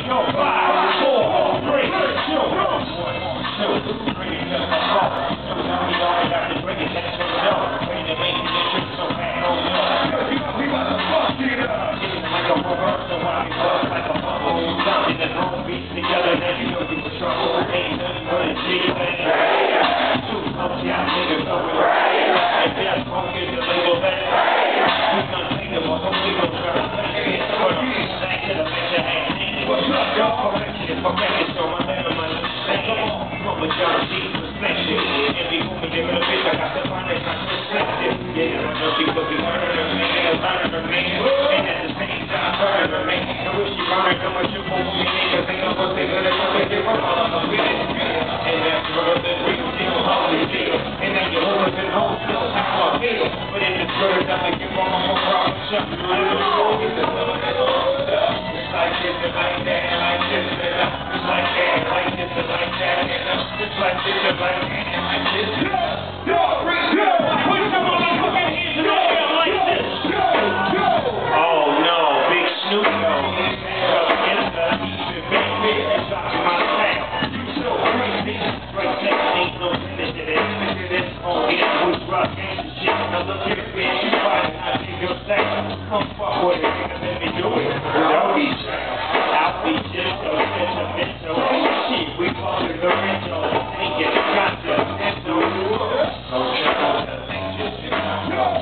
go. 5, 4, 3, 2, 1, 2. Bring it to the floor. Now we all got to bring it down to the door. Bring the main position so bad, oh no. We about to fuck it up. Getting like a reversal while we buzz like a bubble. Down in the room, beats together, then you know you was trouble. Ain't nothing but a G, man. Two pumps, y'all niggas going right. And that's won't get the label back. We gonna take them off, we gon' try to take it. But you ain't back to the bitch that ain't seen it. What's up, y'all? Perfection, so my man, my understand. From a John C. perspective. Every woman, give it a bitch, I got the finest, my perspective. Yeah, I know she could be learning her man, learning her man. And at the same time, learning her man. And when she learning how much you move me, niggas ain't no what they gonna do, they give her all of the business. And that's what the real deal, holy deal. And then your hoes and hoes still how I feel. But in this world, I think you're wrong, I'm wrong, shut the little door, get the love and all stuff. It's like this and like that, and like this and that. It's like that, like this and like that, and it's like this and like that, and like this. Yo, bring it up. Put some of them fucking hands in the air like this. Oh no, Big Snoop Dogg. It's the even big business out of my town. You so crazy. Straight technique, no finish to this. This on it, was rough gangsta shit. Now look here, bitch, you fighting, I think you're safe. Come fuck with it, nigga, let me do it. Without these I'll be just so sentimental. Shit, we call it the rental. Ain't get the concept, and so you. Oh,